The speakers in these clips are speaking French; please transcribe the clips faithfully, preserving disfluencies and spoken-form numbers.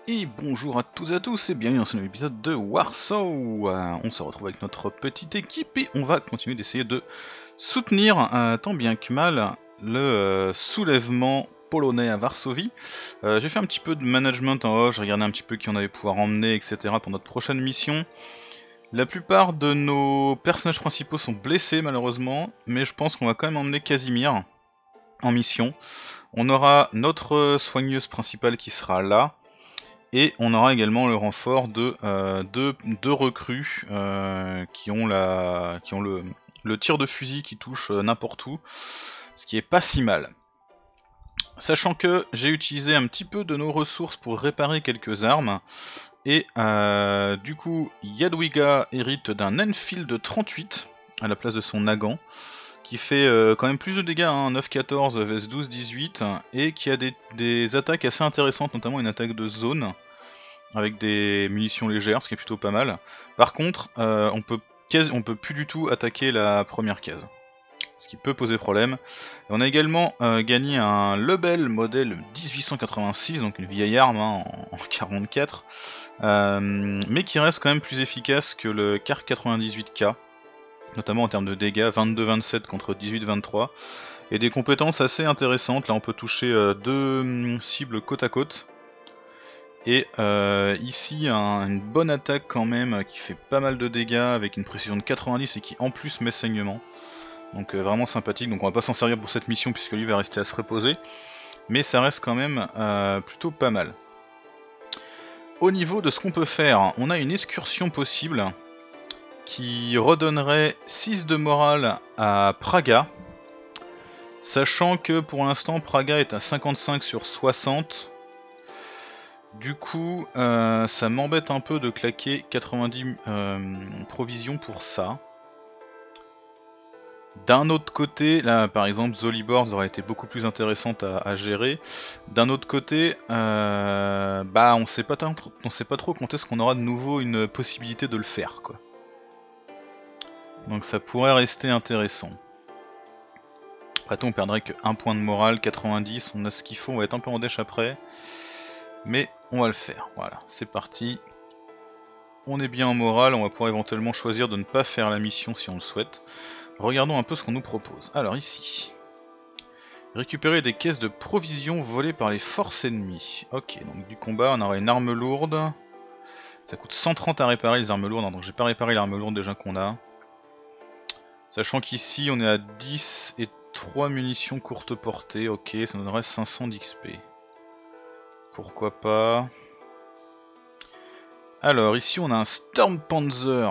Et bonjour à tous et à tous et bienvenue dans ce nouvel épisode de Warsaw. Euh, on se retrouve avec notre petite équipe et on va continuer d'essayer de soutenir euh, tant bien que mal le euh, soulèvement polonais à Varsovie. Euh, J'ai fait un petit peu de management en haut, j'ai regardé un petit peu qui on allait pouvoir emmener, et cetera pour notre prochaine mission. La plupart de nos personnages principaux sont blessés malheureusement, mais je pense qu'on va quand même emmener Casimir en mission. On aura notre soigneuse principale qui sera là. Et on aura également le renfort de euh, deux, deux recrues euh, qui ont, la, qui ont le, le tir de fusil qui touche euh, n'importe où, ce qui est pas si mal. Sachant que j'ai utilisé un petit peu de nos ressources pour réparer quelques armes, et euh, du coup Jadwiga hérite d'un Enfield trente-huit à la place de son Nagant, qui fait euh, quand même plus de dégâts, hein, neuf quatorze vs douze dix-huit, et qui a des, des attaques assez intéressantes, notamment une attaque de zone, avec des munitions légères, ce qui est plutôt pas mal. Par contre, euh, on peut quasi, on peut plus du tout attaquer la première case, ce qui peut poser problème. Et on a également euh, gagné un Lebel modèle dix-huit cent quatre-vingt-six, donc une vieille arme hein, en, en quarante-quatre, euh, mais qui reste quand même plus efficace que le Kar quatre-vingt-dix-huit K, notamment en termes de dégâts, vingt-deux vingt-sept contre dix-huit vingt-trois, et des compétences assez intéressantes. Là on peut toucher euh, deux hum, cibles côte à côte. Et euh, ici un, une bonne attaque quand même qui fait pas mal de dégâts avec une précision de quatre-vingt-dix et qui en plus met saignement. Donc euh, vraiment sympathique, donc on va pas s'en servir pour cette mission puisque lui va rester à se reposer. Mais ça reste quand même euh, plutôt pas mal. Au niveau de ce qu'on peut faire, on a une excursion possible qui redonnerait six de morale à Praga. Sachant que pour l'instant Praga est à cinquante-cinq sur soixante. Du coup, euh, ça m'embête un peu de claquer quatre-vingt-dix euh, provisions pour ça. D'un autre côté, là par exemple, Zolibor aurait été beaucoup plus intéressante à, à gérer. D'un autre côté, euh, bah on sait pas, on sait pas trop quand est-ce qu'on aura de nouveau une possibilité de le faire, quoi. Donc ça pourrait rester intéressant. Après tout, on perdrait que un point de morale, quatre-vingt-dix, on a ce qu'il faut, on va être un peu en dèche après. Mais on va le faire, voilà, c'est parti. On est bien en morale, on va pouvoir éventuellement choisir de ne pas faire la mission si on le souhaite. Regardons un peu ce qu'on nous propose. Alors ici, récupérer des caisses de provisions volées par les forces ennemies. Ok, donc du combat, on aura une arme lourde. Ça coûte cent trente à réparer les armes lourdes, donc j'ai pas réparé l'arme lourde déjà qu'on a. Sachant qu'ici on est à dix et trois munitions courte portée, ok, ça nous donnerait cinq cents d'X P. Pourquoi pas. Alors ici on a un Stormpanzer.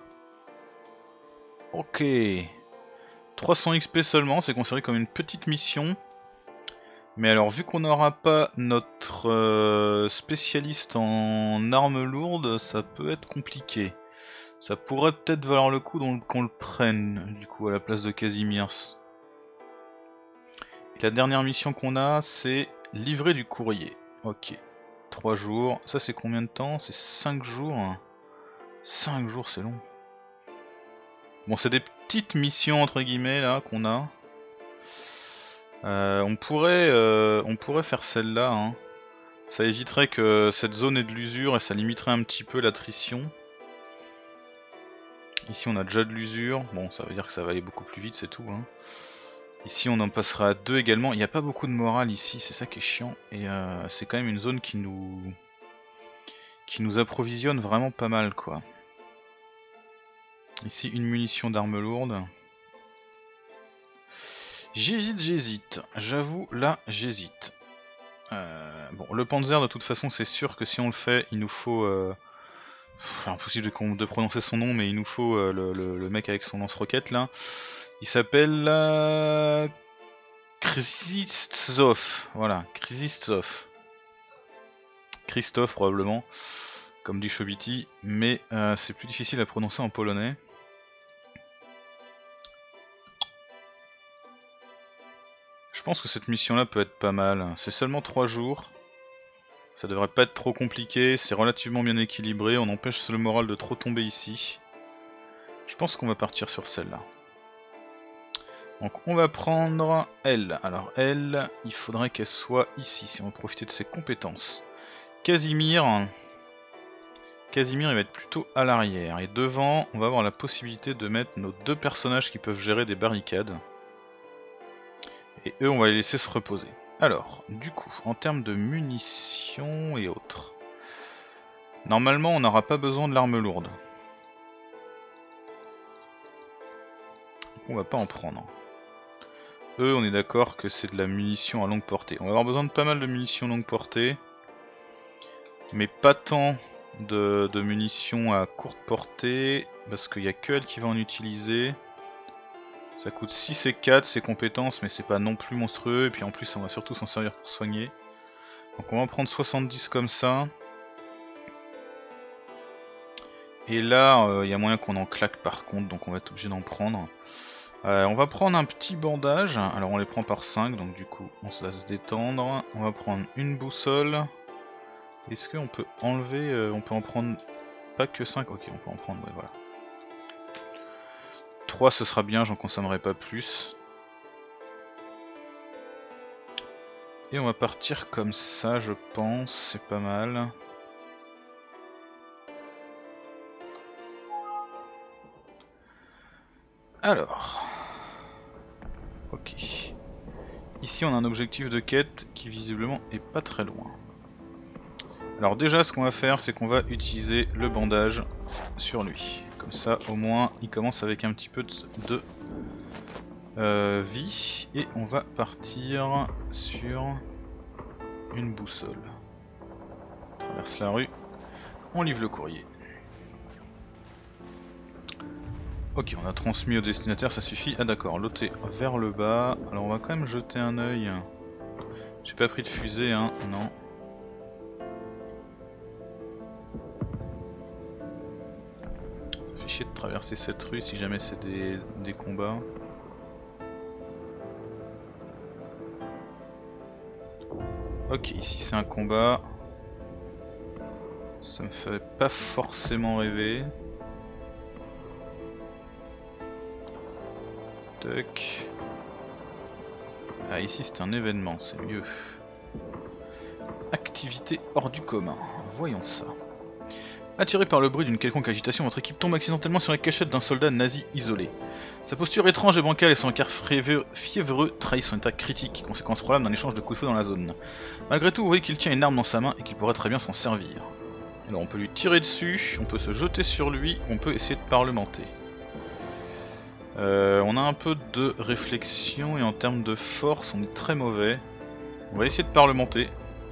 Ok. trois cents X P seulement, c'est considéré comme une petite mission. Mais alors vu qu'on n'aura pas notre euh, spécialiste en armes lourdes, ça peut être compliqué. Ça pourrait peut-être valoir le coup qu'on le prenne du coup à la place de Casimirs. Et la dernière mission qu'on a, c'est livrer du courrier. Ok. trois jours. Ça c'est combien de temps? C'est cinq jours. cinq jours c'est long. Bon, c'est des petites missions entre guillemets là qu'on a. Euh, on pourrait, euh, on pourrait faire celle-là. Hein. Ça éviterait que cette zone ait de l'usure et ça limiterait un petit peu l'attrition. Ici, on a déjà de l'usure. Bon, ça veut dire que ça va aller beaucoup plus vite, c'est tout. Hein. Ici, on en passera à deux également. Il n'y a pas beaucoup de morale ici, c'est ça qui est chiant. Et euh, c'est quand même une zone qui nous, qui nous approvisionne vraiment pas mal, quoi. Ici, une munition d'arme lourde. J'hésite, j'hésite. J'avoue, là, j'hésite. Euh, bon, le Panzer, de toute façon, c'est sûr que si on le fait, il nous faut... Euh... C'est impossible de, de prononcer son nom, mais il nous faut euh, le, le, le mec avec son lance-roquette, là. Il s'appelle... Euh... Krzysztof. Voilà, Krzysztof. Christophe, probablement, comme dit Chobiti, mais euh, c'est plus difficile à prononcer en polonais. Je pense que cette mission là peut être pas mal. C'est seulement trois jours. Ça devrait pas être trop compliqué, c'est relativement bien équilibré, on empêche le moral de trop tomber ici. Je pense qu'on va partir sur celle-là. Donc on va prendre elle. Alors elle, il faudrait qu'elle soit ici, si on veut profiter de ses compétences. Casimir. Casimir il va être plutôt à l'arrière. Et devant, on va avoir la possibilité de mettre nos deux personnages qui peuvent gérer des barricades. Et eux, on va les laisser se reposer. Alors, du coup, en termes de munitions et autres. Normalement, on n'aura pas besoin de l'arme lourde. On va pas en prendre. Eux, on est d'accord que c'est de la munition à longue portée. On va avoir besoin de pas mal de munitions longue portée. Mais pas tant de, de munitions à courte portée. Parce qu'il n'y a que elle qui va en utiliser. Ça coûte six et quatre ces compétences, mais c'est pas non plus monstrueux. Et puis en plus, on va surtout s'en servir pour soigner. Donc on va en prendre soixante-dix comme ça. Et là, il euh, y a moyen qu'on en claque par contre, donc on va être obligé d'en prendre. Euh, on va prendre un petit bandage, alors on les prend par cinq, donc du coup on se laisse détendre. On va prendre une boussole. Est-ce qu'on peut enlever, euh, on peut en prendre pas que cinq, ok on peut en prendre, ouais voilà. trois ce sera bien, j'en consommerai pas plus. Et on va partir comme ça je pense, c'est pas mal. Alors, ok. Ici on a un objectif de quête qui visiblement est pas très loin. Alors déjà ce qu'on va faire c'est qu'on va utiliser le bandage sur lui. Comme ça au moins il commence avec un petit peu de, de euh, vie. Et on va partir sur une boussole. On traverse la rue, on livre le courrier. Ok, on a transmis au destinataire, ça suffit. Ah d'accord, l'autre est vers le bas. Alors on va quand même jeter un œil. J'ai pas pris de fusée, hein, non. Ça fait chier de traverser cette rue si jamais c'est des, des combats. Ok, ici c'est un combat. Ça me fait pas forcément rêver. Tuck. Ah ici c'est un événement, c'est mieux. Activité hors du commun, voyons ça. Attiré par le bruit d'une quelconque agitation, votre équipe tombe accidentellement sur la cachette d'un soldat nazi isolé. Sa posture étrange et bancale et son regard fiévreux trahissent son état critique, conséquence probable d'un échange de coups de feu dans la zone. Malgré tout, vous voyez qu'il tient une arme dans sa main et qu'il pourrait très bien s'en servir. Alors on peut lui tirer dessus, on peut se jeter sur lui, on peut essayer de parlementer. Euh, on a un peu de réflexion et en termes de force on est très mauvais. On va essayer de parlementer.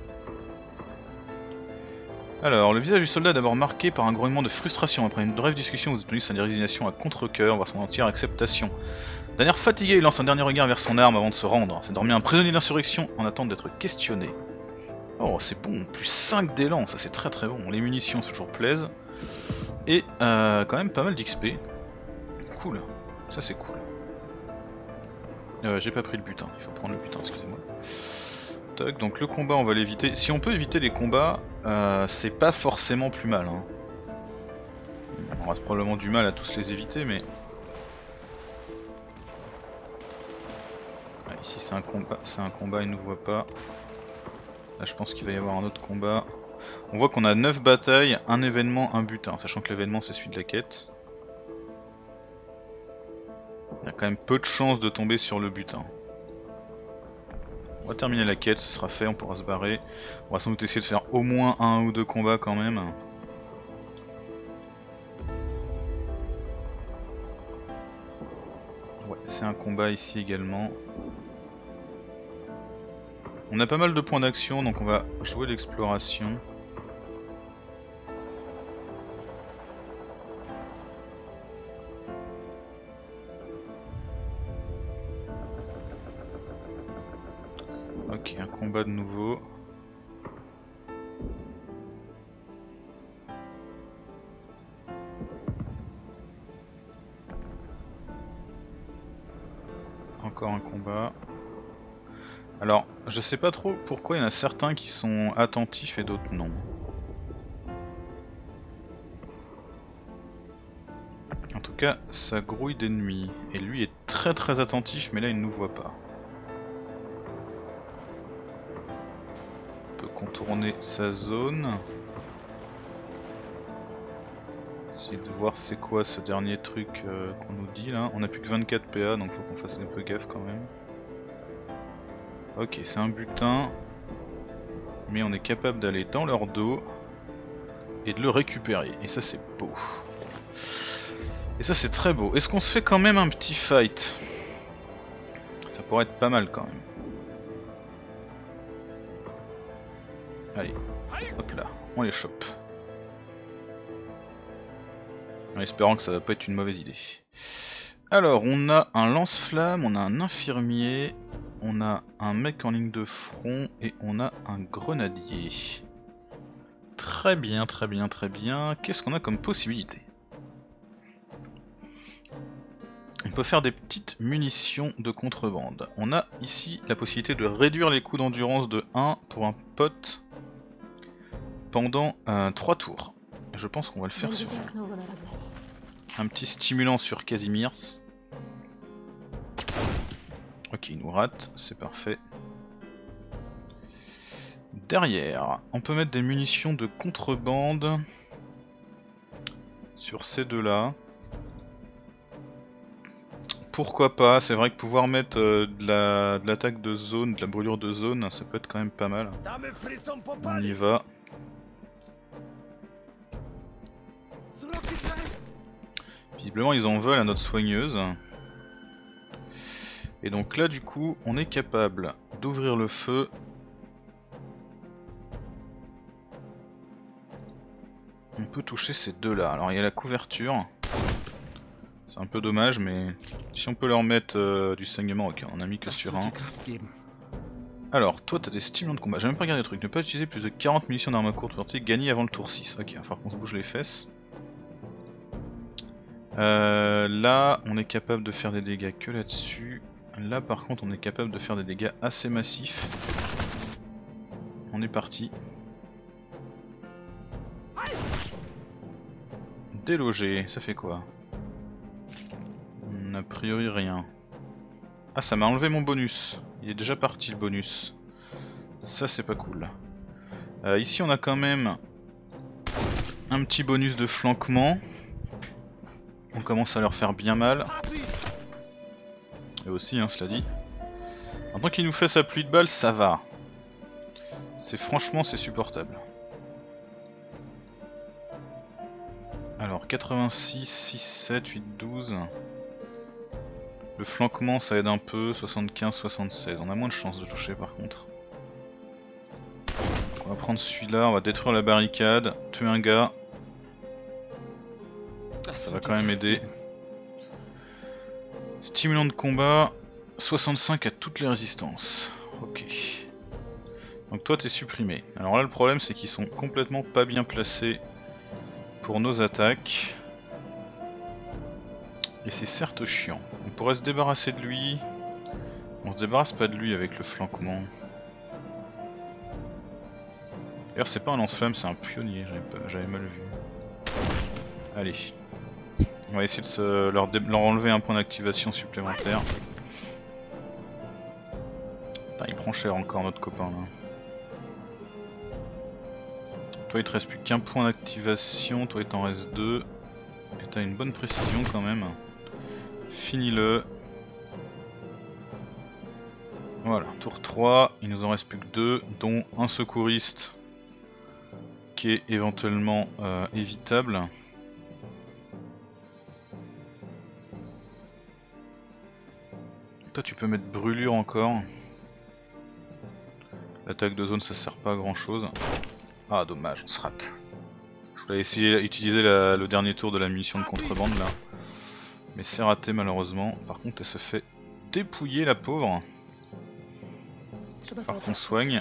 Alors, le visage du soldat est d'abord marqué par un grognement de frustration. Après une brève discussion, vous obtenez sa résignation à contre-cœur, voire son entière acceptation. D'un air fatigué, il lance un dernier regard vers son arme avant de se rendre. C'est dormi un prisonnier d'insurrection en attente d'être questionné. Oh, c'est bon, plus cinq d'élan, ça c'est très très bon. Les munitions toujours plaisent. Et euh, quand même pas mal d'X P. Cool. Ça c'est cool. Euh, J'ai pas pris le butin, il faut prendre le butin, excusez-moi. Toc, donc le combat on va l'éviter. Si on peut éviter les combats, euh, c'est pas forcément plus mal. Hein. On aura probablement du mal à tous les éviter, mais... Ah, ici c'est un combat, c'est un combat, il nous voit pas. Là je pense qu'il va y avoir un autre combat. On voit qu'on a neuf batailles, un événement, un butin, sachant que l'événement c'est celui de la quête. Il y a quand même peu de chances de tomber sur le butin. On va terminer la quête, ce sera fait, on pourra se barrer. On va sans doute essayer de faire au moins un ou deux combats quand même. Ouais, c'est un combat ici également. On a pas mal de points d'action, donc on va jouer l'exploration. Ok, un combat de nouveau. Encore un combat. Alors, je sais pas trop pourquoi il y en a certains qui sont attentifs et d'autres non. En tout cas, ça grouille d'ennemis. Et lui est très très attentif, mais là il ne nous voit pas. On peut retourner sa zone. Essayer de voir c'est quoi ce dernier truc euh, qu'on nous dit là. On a plus que vingt-quatre P A donc faut qu'on fasse un peu gaffe quand même. Ok, c'est un butin. Mais on est capable d'aller dans leur dos et de le récupérer. Et ça c'est beau. Et ça c'est très beau. Est-ce qu'on se fait quand même un petit fight? Ça pourrait être pas mal quand même. Allez, hop là, on les chope. En espérant que ça va pas être une mauvaise idée. Alors, on a un lance-flamme, on a un infirmier, on a un mec en ligne de front et on a un grenadier. Très bien, très bien, très bien. Qu'est-ce qu'on a comme possibilité? On peut faire des petites munitions de contrebande. On a ici la possibilité de réduire les coûts d'endurance de un pour un pote pendant euh, trois tours. Je pense qu'on va le faire sur un petit stimulant sur Casimirs. Ok, il nous rate, c'est parfait. Derrière, on peut mettre des munitions de contrebande sur ces deux-là. Pourquoi pas, c'est vrai que pouvoir mettre euh, de l'attaque de, de zone, de la brûlure de zone, ça peut être quand même pas mal. On y va. Visiblement ils en veulent à notre soigneuse. Et donc là du coup on est capable d'ouvrir le feu. On peut toucher ces deux là. Alors il y a la couverture. C'est un peu dommage mais si on peut leur mettre euh, du saignement, ok on a mis que sur un. Alors toi t'as des stimulants de combat, j'ai même pas regardé le truc. Ne pas utiliser plus de quarante munitions d'armes à courte portée gagnées avant le tour six. Ok, il va falloir qu'on se bouge les fesses. Euh, là on est capable de faire des dégâts que là-dessus. Là par contre on est capable de faire des dégâts assez massifs. On est parti. Déloger, ça fait quoi? A priori rien. Ah ça m'a enlevé mon bonus. Il est déjà parti le bonus. Ça c'est pas cool. Euh, ici on a quand même un petit bonus de flanquement. On commence à leur faire bien mal. Et aussi hein, cela dit. En tant qu'il nous fait sa pluie de balles, ça va. C'est franchement c'est supportable. Alors quatre-vingt-six, six, sept, huit, douze. Le flanquement ça aide un peu, soixante-quinze, soixante-seize. On a moins de chances de toucher par contre. Donc on va prendre celui-là, on va détruire la barricade, tuer un gars. Ça va quand même aider. Stimulant de combat, soixante-cinq à toutes les résistances. Ok. Donc toi t'es supprimé. Alors là le problème c'est qu'ils sont complètement pas bien placés pour nos attaques. Et c'est certes chiant. On pourrait se débarrasser de lui. On se débarrasse pas de lui avec le flanquement. D'ailleurs c'est pas un lance-flamme, c'est un pionnier, j'avais mal vu. Allez. On va essayer de se, leur, leur enlever un point d'activation supplémentaire. Putain, il prend cher encore notre copain là. Toi il te reste plus qu'un point d'activation, toi il t'en reste deux. Et t'as une bonne précision quand même. Finis-le. Voilà, tour trois, il nous en reste plus que deux, dont un secouriste qui est éventuellement euh, évitable. Toi tu peux mettre brûlure encore. L'attaque de zone ça sert pas à grand chose. Ah dommage, on se rate. Je voulais essayer d'utiliser le dernier tour de la munition de contrebande là. Mais c'est raté malheureusement. Par contre elle se fait dépouiller la pauvre. Par qu'on soigne.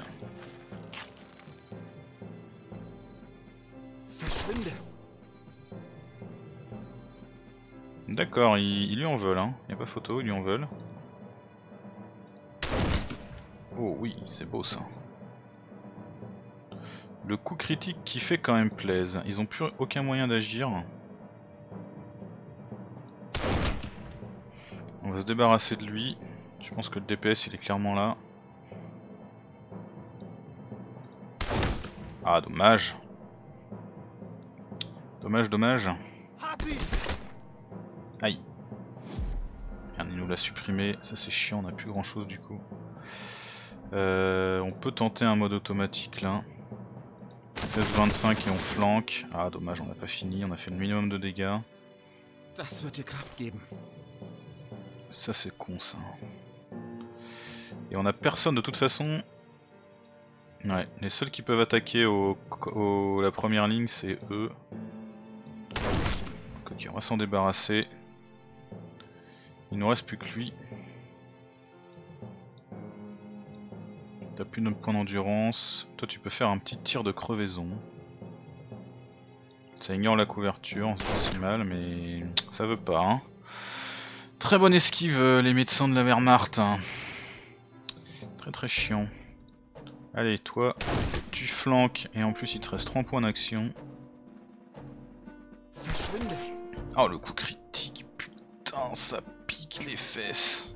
D'accord, ils, ils lui en veulent, hein. Y a pas photo, ils lui en veulent. Oh oui, c'est beau ça. Le coup critique qui fait quand même plaise. Ils ont plus aucun moyen d'agir. On va se débarrasser de lui. Je pense que le D P S il est clairement là. Ah, dommage. Dommage, dommage. Aïe. Merde, il nous l'a supprimé, ça c'est chiant, on a plus grand chose du coup. Euh, on peut tenter un mode automatique là. seize vingt-cinq et on flanque. Ah dommage, on n'a pas fini, on a fait le minimum de dégâts. Ça c'est con ça. Et on a personne de toute façon. Ouais, les seuls qui peuvent attaquer au, au la première ligne c'est eux. Ok, on va s'en débarrasser. Il nous reste plus que lui. T'as plus de points d'endurance. Toi tu peux faire un petit tir de crevaison. Ça ignore la couverture, c'est pas si mal mais ça veut pas. Hein. Très bonne esquive les médecins de la Wehrmacht. Hein. Très très chiant. Allez toi, tu flanques et en plus il te reste trois points d'action. Oh le coup critique, putain ça pique les fesses.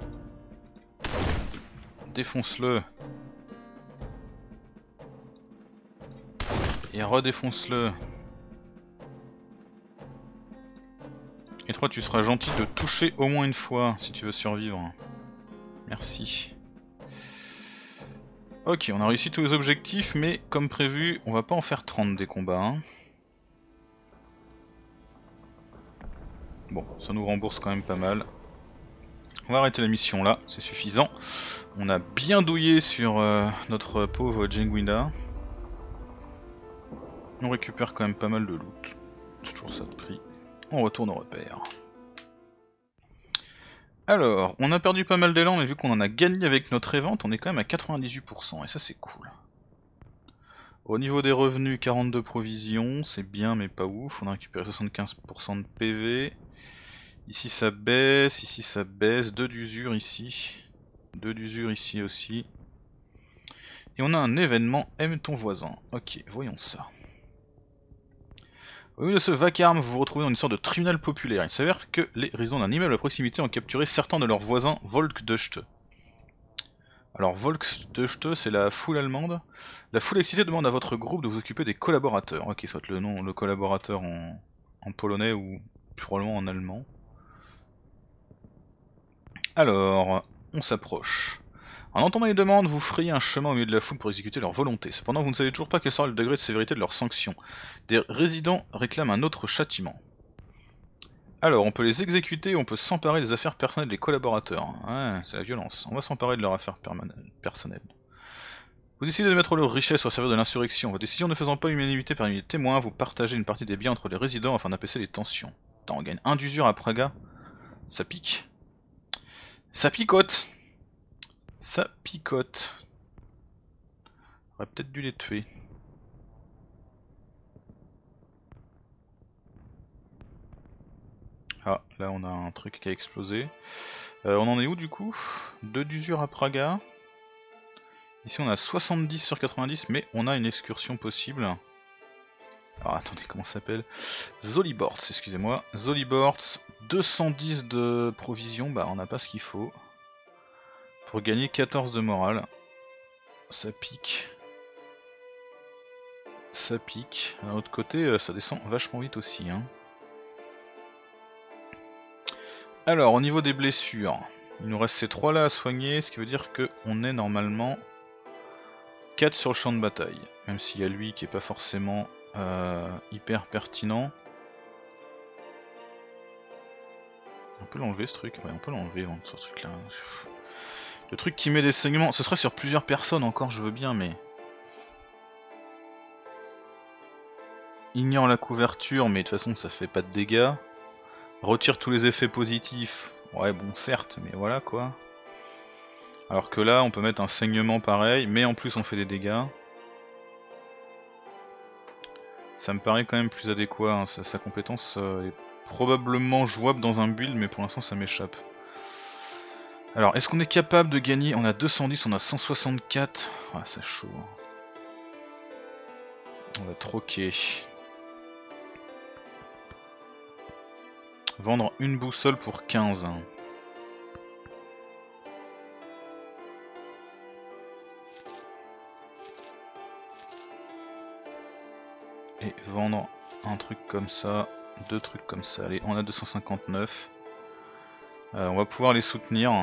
Défonce-le. Et redéfonce-le. Et toi tu seras gentil de toucher au moins une fois si tu veux survivre. Merci. Ok, on a réussi tous les objectifs, mais comme prévu, on va pas en faire trente des combats. Hein. Bon, ça nous rembourse quand même pas mal. On va arrêter la mission là, c'est suffisant. On a bien douillé sur euh, notre pauvre Jenguida. On récupère quand même pas mal de loot. C'est toujours ça de prix. On retourne au repère. Alors, on a perdu pas mal d'élan, mais vu qu'on en a gagné avec notre évente, on est quand même à quatre-vingt-dix-huit pour cent, et ça c'est cool. Au niveau des revenus, quarante-deux provisions, c'est bien mais pas ouf, on a récupéré soixante-quinze pour cent de P V. Ici ça baisse, ici ça baisse, deux d'usure ici, deux d'usure ici aussi. Et on a un événement, aime ton voisin. Ok, voyons ça. Au milieu de ce vacarme, vous vous retrouvez dans une sorte de tribunal populaire. Il s'avère que les résidents d'un immeuble à proximité ont capturé certains de leurs voisins Volksdeutsche. Alors Volksdeutsche, c'est la foule allemande. La foule excitée demande à votre groupe de vous occuper des collaborateurs. Ok, soit le nom, le collaborateur en, en polonais ou probablement en allemand. Alors, on s'approche. En entendant les demandes, vous frayez un chemin au milieu de la foule pour exécuter leur volonté. Cependant, vous ne savez toujours pas quel sera le degré de sévérité de leurs sanctions. Des résidents réclament un autre châtiment. Alors, on peut les exécuter ou on peut s'emparer des affaires personnelles des collaborateurs. Ouais, c'est la violence. On va s'emparer de leurs affaires personnelles. Vous décidez de mettre leur richesse au service de l'insurrection. Vos décisions ne faisant pas l'unanimité parmi les témoins, vous partagez une partie des biens entre les résidents afin d'apaiser les tensions. Attends, on gagne un d'usure à Praga. Ça pique. Ça picote. Ça picote. On aurait peut-être dû les tuer. Ah, là on a un truc qui a explosé. Euh, on en est où du coup? deux d'usure à Praga. Ici on a soixante-dix sur quatre-vingt-dix, mais on a une excursion possible. Alors attendez, comment ça s'appelle? Zoliborts, excusez-moi. Zoliborts, deux cent dix de provisions, bah on n'a pas ce qu'il faut. Pour gagner quatorze de morale. Ça pique. Ça pique. D'un autre côté, ça descend vachement vite aussi. Hein. Alors, au niveau des blessures, il nous reste ces trois là à soigner, ce qui veut dire qu'on est normalement quatre sur le champ de bataille. Même s'il y a lui qui est pas forcément euh, hyper pertinent. On peut l'enlever ce truc? Ouais, on peut l'enlever hein, sur ce truc là. Le truc qui met des saignements, ce serait sur plusieurs personnes encore, je veux bien, mais... Ignore la couverture, mais de toute façon ça fait pas de dégâts. Retire tous les effets positifs, ouais bon certes, mais voilà quoi. Alors que là on peut mettre un saignement pareil, mais en plus on fait des dégâts. Ça me paraît quand même plus adéquat, hein. sa, sa compétence euh, est probablement jouable dans un build, mais pour l'instant ça m'échappe. Alors est-ce qu'on est capable de gagner? On a deux cent dix, on a cent soixante-quatre. Ah c'est chaud. On va troquer. Vendre une boussole pour quinze. vendre un truc comme ça, deux trucs comme ça. Allez, on a deux cent cinquante-neuf. Euh, on va pouvoir les soutenir.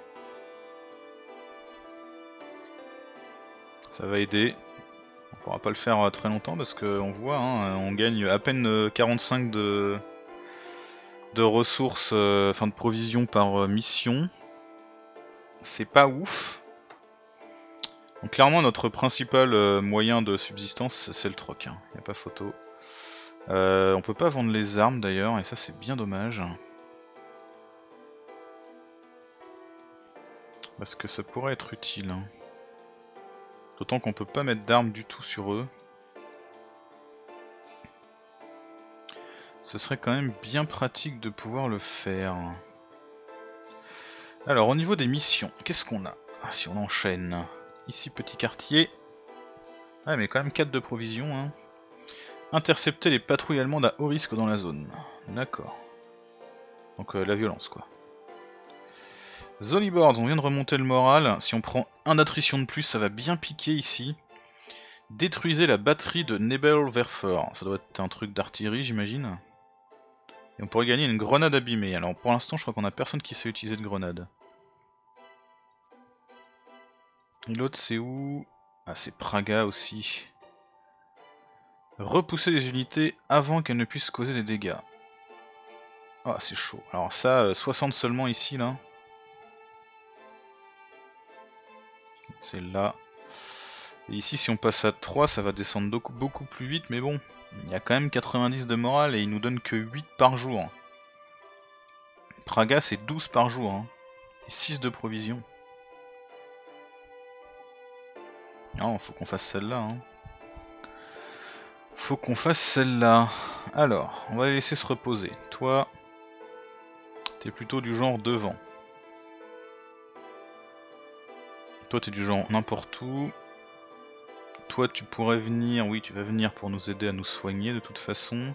Ça va aider. On pourra pas le faire très longtemps parce qu'on voit, hein, on gagne à peine quarante-cinq de, de ressources, euh, enfin de provisions par mission. C'est pas ouf. Donc clairement notre principal euh, moyen de subsistance c'est le troc, hein. Y a pas photo. Euh, on peut pas vendre les armes d'ailleurs et ça c'est bien dommage. Parce que ça pourrait être utile. Hein. D'autant qu'on peut pas mettre d'armes du tout sur eux. Ce serait quand même bien pratique de pouvoir le faire. Alors au niveau des missions, qu'est-ce qu'on a? Ah, si on enchaîne. Ici petit quartier. Ah mais quand même quatre de provisions. Hein. Intercepter les patrouilles allemandes à haut risque dans la zone. D'accord. Donc euh, la violence quoi. Zoliboards, on vient de remonter le moral. Si on prend un d'attrition de plus, ça va bien piquer ici. Détruisez la batterie de Nebelwerfer. Ça doit être un truc d'artillerie j'imagine. Et on pourrait gagner une grenade abîmée. Alors pour l'instant je crois qu'on a personne qui sait utiliser de grenade. Et l'autre c'est où? Ah c'est Praga aussi. Repousser les unités avant qu'elles ne puissent causer des dégâts. Ah c'est chaud. Alors ça, soixante seulement ici là. C'est là. Et ici si on passe à trois ça va descendre beaucoup, beaucoup plus vite mais bon. Il y a quand même quatre-vingt-dix de morale et il nous donne que huit par jour. Praga c'est douze par jour. Hein. Et six de provisions. Non, faut qu'on fasse celle-là. Hein. Faut qu'on fasse celle-là. Alors, on va les laisser se reposer. Toi, t'es plutôt du genre devant. Toi, t'es du genre n'importe où. Toi, tu pourrais venir. Oui, tu vas venir pour nous aider à nous soigner de toute façon.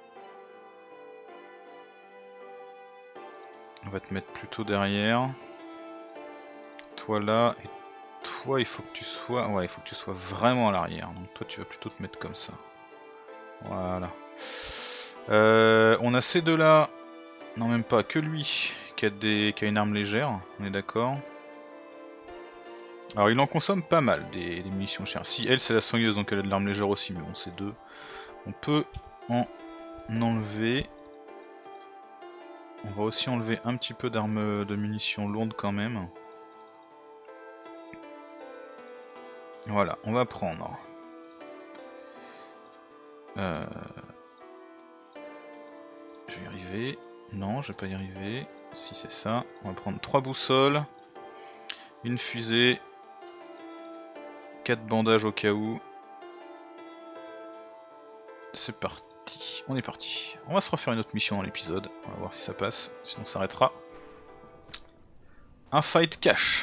On va te mettre plutôt derrière. Toi là. Et toi, il faut que tu sois. Ouais, il faut que tu sois vraiment à l'arrière. Donc toi, tu vas plutôt te mettre comme ça. Voilà. Euh, on a ces deux-là. Non, même pas. Que lui qui a, des... qui a une arme légère. On est d'accord. Alors il en consomme pas mal des, des munitions chères. Si elle c'est la soigneuse donc elle a de l'arme légère aussi mais bon c'est deux. On peut en enlever. On va aussi enlever un petit peu d'armes de munitions lourdes quand même. Voilà, on va prendre. Euh... Je vais y arriver. Non, je vais pas y arriver. Si c'est ça. On va prendre trois boussoles. Une fusée. quatre bandages au cas où. C'est parti. On est parti. On va se refaire une autre mission dans l'épisode. On va voir si ça passe. Sinon on s'arrêtera. Un fight cash.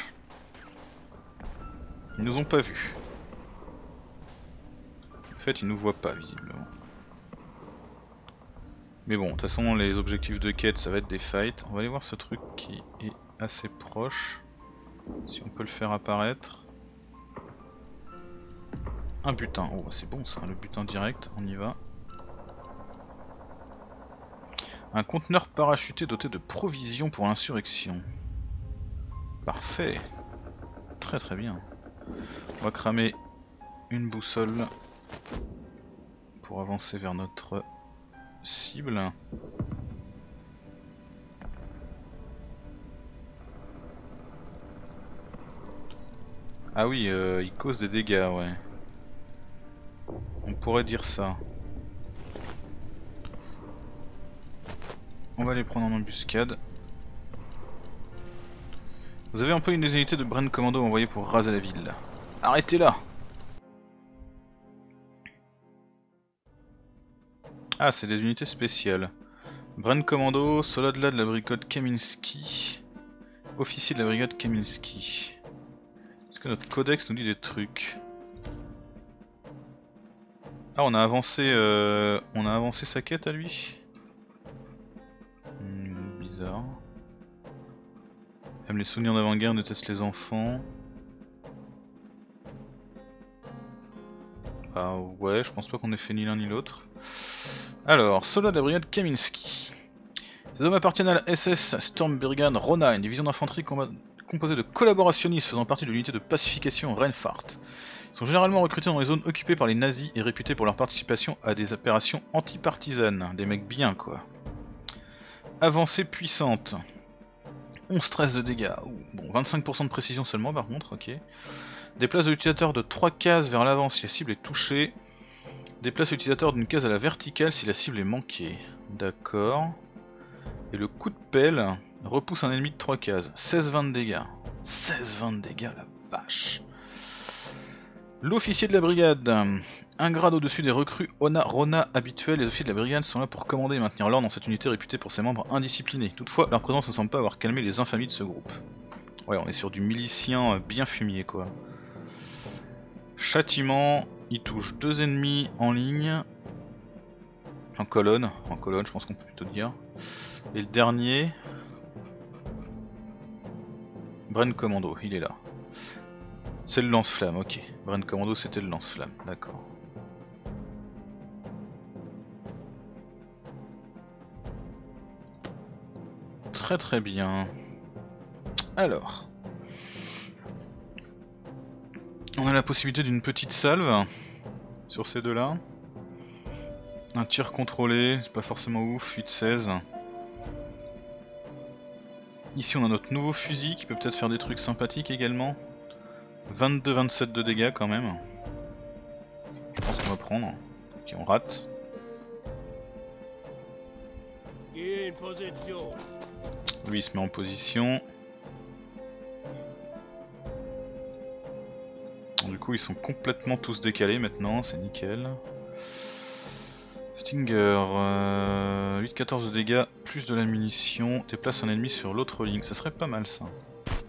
Ils nous ont pas vus. En fait ils nous voient pas visiblement. Mais bon, de toute façon les objectifs de quête ça va être des fights. On va aller voir ce truc qui est assez proche. Si on peut le faire apparaître. Un butin, oh c'est bon ça, le butin direct, on y va. Un conteneur parachuté doté de provisions pour l'insurrection. Parfait. Très très bien. On va cramer une boussole pour avancer vers notre cible. Ah oui, euh, il cause des dégâts, ouais. On pourrait dire ça. On va les prendre en embuscade. Vous avez un peu une des unités de Bren Commando envoyées pour raser la ville. Arrêtez-la! Ah, c'est des unités spéciales. Bren Commando, soldat de la brigade Kaminski. Officier de la brigade Kaminski. Est-ce que notre codex nous dit des trucs? Ah, on a avancé, euh, on a avancé sa quête à lui. Hmm, bizarre. Aime les souvenirs d'avant-guerre, déteste les enfants. Ah ouais, je pense pas qu'on ait fait ni l'un ni l'autre. Alors, soldats de la brigade Kaminski. Ces hommes appartiennent à la S S Storm Brigade Rona, une division d'infanterie composée de collaborationnistes faisant partie de l'unité de pacification Reinhardt. Ils sont généralement recrutés dans les zones occupées par les nazis et réputés pour leur participation à des opérations anti-partisanes. Des mecs bien quoi. Avancée puissante. onze treize de dégâts. Ouh, bon, vingt-cinq pour cent de précision seulement par contre, ok. Déplace l'utilisateur de trois cases vers l'avant si la cible est touchée. Déplace l'utilisateur d'une case à la verticale si la cible est manquée. D'accord. Et le coup de pelle repousse un ennemi de trois cases. seize vingt de dégâts. seize vingt de dégâts, la vache. L'officier de la brigade. Un grade au-dessus des recrues Ona Rona habituels, les officiers de la brigade sont là pour commander et maintenir l'ordre dans cette unité réputée pour ses membres indisciplinés. Toutefois, leur présence ne semble pas avoir calmé les infamies de ce groupe. Ouais, on est sur du milicien bien fumier quoi. Châtiment, il touche deux ennemis en ligne. En colonne, en colonne je pense qu'on peut plutôt dire. Et le dernier... Bren Commando, il est là. C'est le lance-flamme, ok. Bren Commando c'était le lance-flamme, d'accord. Très très bien. Alors... On a la possibilité d'une petite salve sur ces deux-là. Un tir contrôlé, c'est pas forcément ouf, huit seize. Ici on a notre nouveau fusil qui peut peut-être faire des trucs sympathiques également. vingt-deux vingt-sept de dégâts quand même. Je pense qu'on va prendre. Ok, on rate. Lui il se met en position. Du coup ils sont complètement tous décalés maintenant, c'est nickel. Stinger, euh, huit quatorze de dégâts, plus de la munition, déplace un ennemi sur l'autre ligne, ça serait pas mal ça.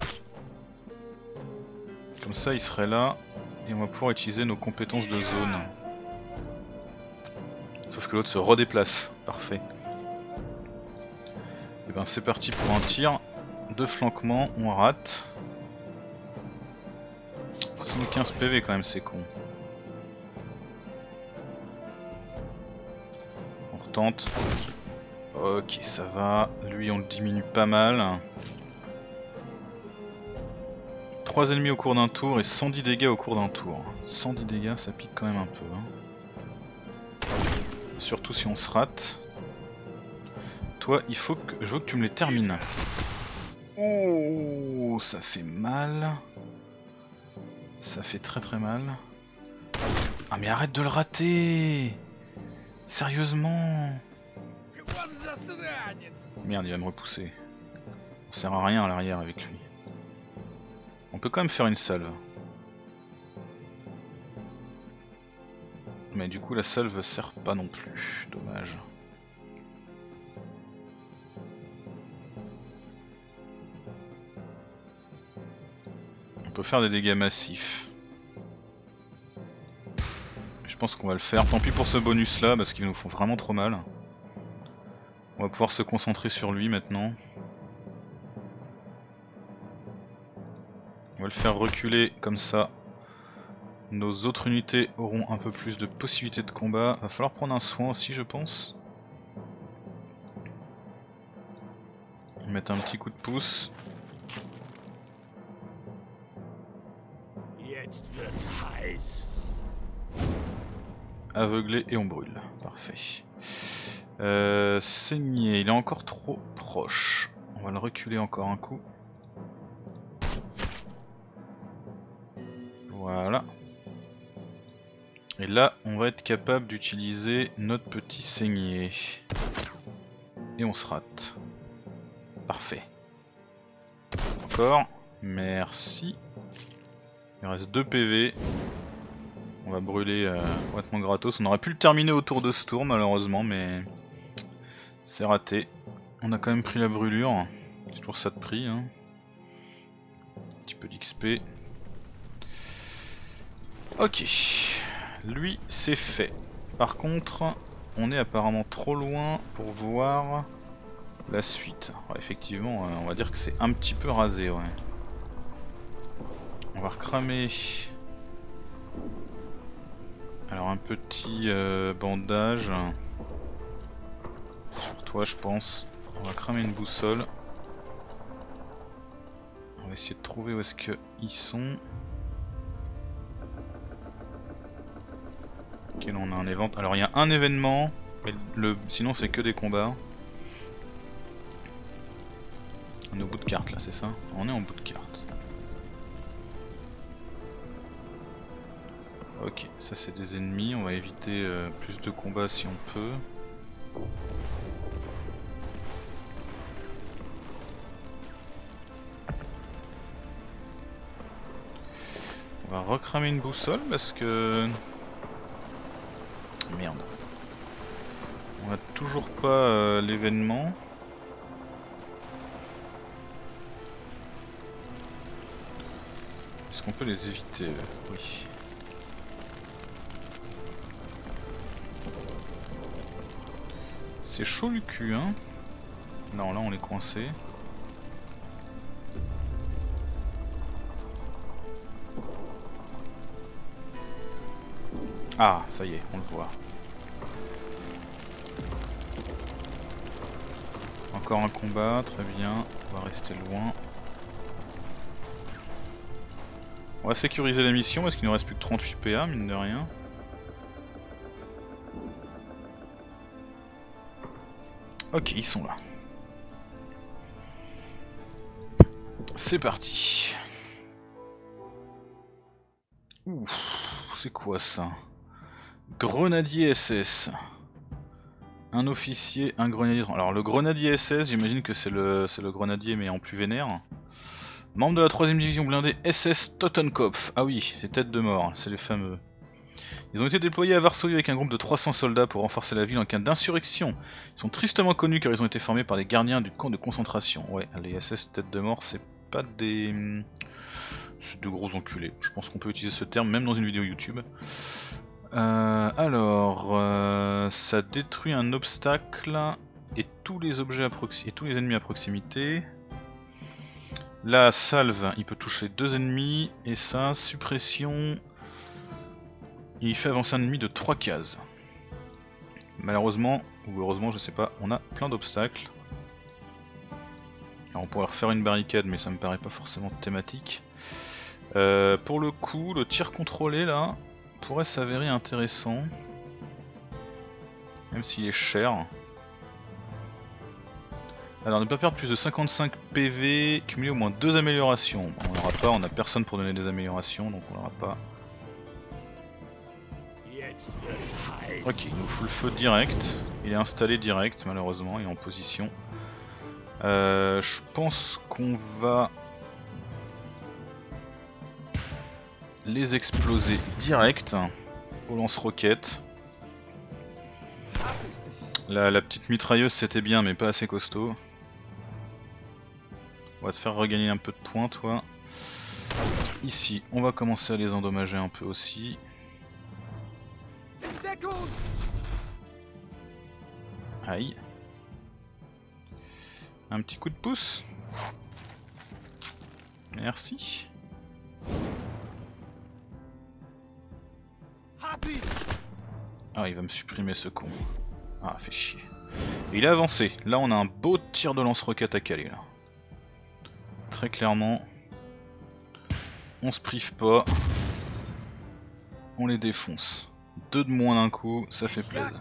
Comme ça il serait là, et on va pouvoir utiliser nos compétences de zone. Sauf que l'autre se redéplace, parfait. Et ben c'est parti pour un tir, de flanquement, on rate. soixante-quinze P V quand même, c'est con. On retente. Ok, ça va. Lui, on le diminue pas mal. trois ennemis au cours d'un tour et cent dix dégâts au cours d'un tour. cent dix dégâts, ça pique quand même un peu. Hein. Surtout si on se rate. Toi, il faut que je veux que tu me les termines. Oh, ça fait mal. Ça fait très très mal. Ah mais arrête de le rater! Sérieusement? Merde, il va me repousser. On sert à rien à l'arrière avec lui. On peut quand même faire une salve. Mais du coup la salve sert pas non plus. Dommage. On peut faire des dégâts massifs. Je pense qu'on va le faire. Tant pis pour ce bonus là parce qu'ils nous font vraiment trop mal. On va pouvoir se concentrer sur lui maintenant. On va le faire reculer comme ça. Nos autres unités auront un peu plus de possibilités de combat. Va falloir prendre un soin aussi je pense. Mettre un petit coup de pouce. Aveuglé et on brûle. Parfait. Euh, saigner, il est encore trop proche. On va le reculer encore un coup. Voilà. Et là, on va être capable d'utiliser notre petit saigner. Et on se rate. Parfait. Encore. Merci. Il reste deux P V. On va brûler euh, complètement gratos. On aurait pu le terminer autour de ce tour malheureusement, mais c'est raté. On a quand même pris la brûlure. C'est toujours ça de prix. Hein. Un petit peu d'X P. Ok. Lui, c'est fait. Par contre, on est apparemment trop loin pour voir la suite. Ouais, effectivement, euh, on va dire que c'est un petit peu rasé. Ouais. On va recramer Alors un petit euh, bandage. Sur toi je pense. On va cramer une boussole. On va essayer de trouver où est-ce qu'ils sont. Ok, là on a un événement. Alors il y a un événement, mais le... sinon c'est que des combats. On est au bout de carte là, c'est ça? On est en bout de carte. Ok, ça c'est des ennemis, on va éviter euh, plus de combats si on peut. On va recramer une boussole parce que... Merde. On a toujours pas euh, l'événement. Est-ce qu'on peut les éviter? euh Oui. C'est chaud le cul, hein. Non, là on est coincé. Ah, ça y est, on le voit. Encore un combat, très bien. On va rester loin. On va sécuriser la mission parce qu'il nous reste plus que trente-huit P A, mine de rien. Ok, ils sont là. C'est parti. Ouf, c'est quoi ça? Grenadier S S. Un officier, un grenadier. Alors le grenadier S S, j'imagine que c'est le, c'est le grenadier mais en plus vénère. Membre de la troisième division blindée S S Totenkopf. Ah oui, c'est tête de mort, c'est les fameux. Ils ont été déployés à Varsovie avec un groupe de trois cents soldats pour renforcer la ville en cas d'insurrection. Ils sont tristement connus car ils ont été formés par des gardiens du camp de concentration. Ouais, les S S tête de mort, c'est pas des... c'est de gros enculés. Je pense qu'on peut utiliser ce terme même dans une vidéo YouTube. Euh, alors, euh, ça détruit un obstacle et tous les objets à proxi- et tous les ennemis à proximité. La salve, il peut toucher deux ennemis et ça, suppression, il fait avancer un ennemi de trois cases. Malheureusement, ou heureusement, je sais pas, on a plein d'obstacles. Alors on pourrait refaire une barricade, mais ça me paraît pas forcément thématique. Euh, pour le coup, le tir contrôlé là pourrait s'avérer intéressant, même s'il est cher. Alors ne pas perdre plus de cinquante-cinq P V, cumuler au moins deux améliorations. Bon, on n'aura pas, on a personne pour donner des améliorations, donc on n'aura pas. Ok, il nous fout le feu direct. Il est installé direct, malheureusement, il est en position. Euh, je pense qu'on va les exploser direct au lance-roquettes. La, la petite mitrailleuse c'était bien mais pas assez costaud. On va te faire regagner un peu de points toi. Ici on va commencer à les endommager un peu aussi. Aïe. Un petit coup de pouce. Merci. Ah il va me supprimer ce con. Ah fait chier. Et il a avancé. Là on a un beau tir de lance-roquette à caler là. Très clairement. On se prive pas. On les défonce. Deux de moins d'un coup, ça fait plaisir.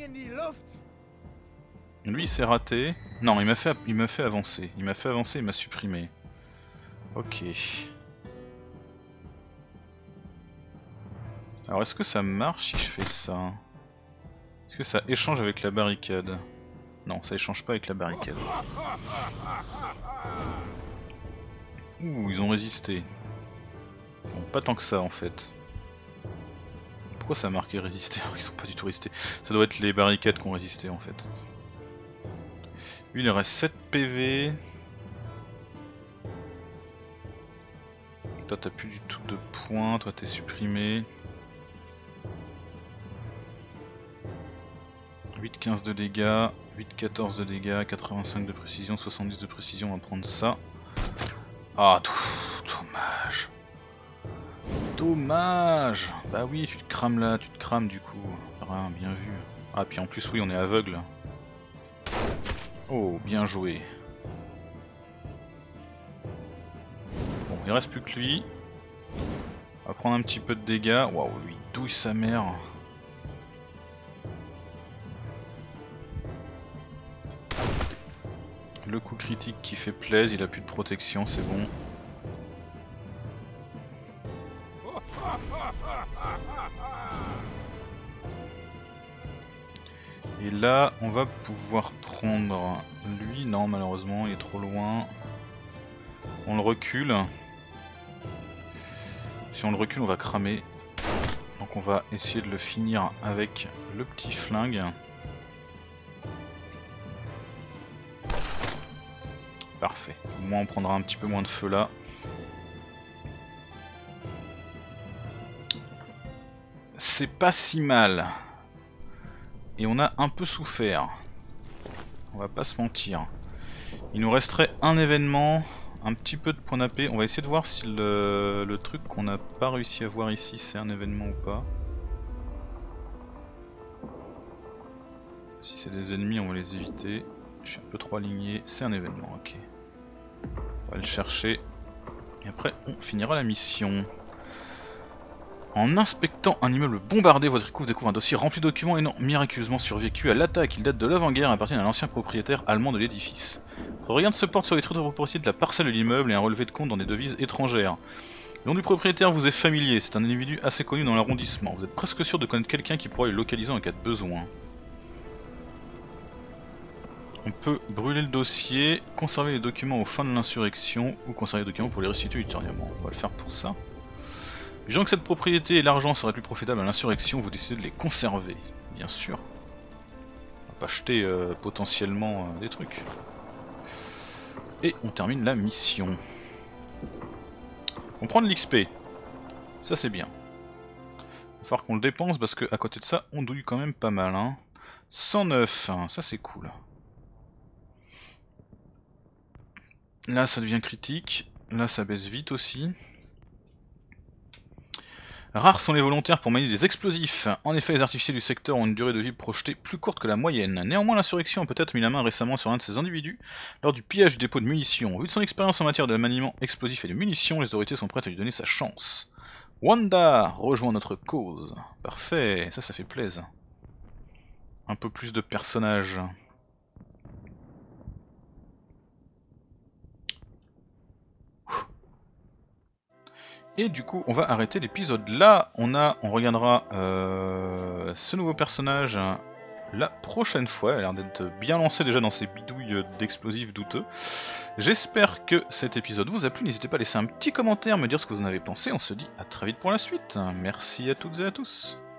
Lui il s'est raté. Non il m'a fait, il m'a fait avancer. Il m'a fait avancer et il m'a supprimé. Ok. Alors est-ce que ça marche si je fais ça? Est-ce que ça échange avec la barricade? Non, ça échange pas avec la barricade. Ouh, ils ont résisté. Bon, pas tant que ça en fait. Pourquoi ça a marqué résister? Ils ont pas du tout résisté. Ça doit être les barricades qui ont résisté en fait. Lui il reste sept P V. Toi t'as plus du tout de points, toi t'es supprimé. huit quinze de dégâts, huit quatorze de dégâts, quatre-vingt-cinq de précision, soixante-dix de précision, on va prendre ça. Ah, dommage. dommage. Bah oui, tu te crames là, tu te crames du coup. Ah, bien vu. Ah, puis en plus, oui, on est aveugle. Oh, bien joué. Bon, il reste plus que lui. On va prendre un petit peu de dégâts. Waouh, lui douille sa mère. Le coup critique qui fait plaisir, il a plus de protection, c'est bon. Et là, on va pouvoir prendre lui. Non, malheureusement, il est trop loin. On le recule. Si on le recule, on va cramer. Donc on va essayer de le finir avec le petit flingue. Parfait. Au moins on prendra un petit peu moins de feu là. C'est pas si mal. Et on a un peu souffert. On va pas se mentir. Il nous resterait un événement, un petit peu de points d'A P. On va essayer de voir si le, le truc qu'on n'a pas réussi à voir ici c'est un événement ou pas. Si c'est des ennemis on va les éviter. Je suis un peu trop aligné. C'est un événement, ok. On va le chercher. Et après on finira la mission. En inspectant un immeuble bombardé, votre découvre découvre un dossier rempli de documents ayant miraculeusement survécu à l'attaque. Il date de l'avant-guerre et appartient à l'ancien propriétaire allemand de l'édifice. Votre regard se porte sur les traits de propriété de la parcelle de l'immeuble et un relevé de compte dans des devises étrangères. Le nom du propriétaire vous est familier, c'est un individu assez connu dans l'arrondissement. Vous êtes presque sûr de connaître quelqu'un qui pourra le localiser en cas de besoin. On peut brûler le dossier, conserver les documents aux fins de l'insurrection ou conserver les documents pour les restituer ultérieurement. On va le faire pour ça. Jugeant que cette propriété et l'argent seraient plus profitables à l'insurrection, vous décidez de les conserver, bien sûr. On va pas acheter euh, potentiellement euh, des trucs. Et on termine la mission. On prend de l'X P. Ça c'est bien. Il va falloir qu'on le dépense parce qu'à côté de ça, on douille quand même pas mal. Hein. cent neuf, ça c'est cool. Là ça devient critique. Là ça baisse vite aussi. Rares sont les volontaires pour manier des explosifs. En effet, les artificiers du secteur ont une durée de vie projetée plus courte que la moyenne. Néanmoins, l'insurrection a peut-être mis la main récemment sur un de ces individus lors du pillage du dépôt de munitions. Vu de son expérience en matière de maniement explosif et de munitions, les autorités sont prêtes à lui donner sa chance. Wanda rejoint notre cause. Parfait, ça, ça fait plaisir. Un peu plus de personnages. Et du coup, on va arrêter l'épisode là. On a, on regardera euh, ce nouveau personnage la prochaine fois. Elle a l'air d'être bien lancée déjà dans ces bidouilles d'explosifs douteux. J'espère que cet épisode vous a plu. N'hésitez pas à laisser un petit commentaire, me dire ce que vous en avez pensé. On se dit à très vite pour la suite. Merci à toutes et à tous.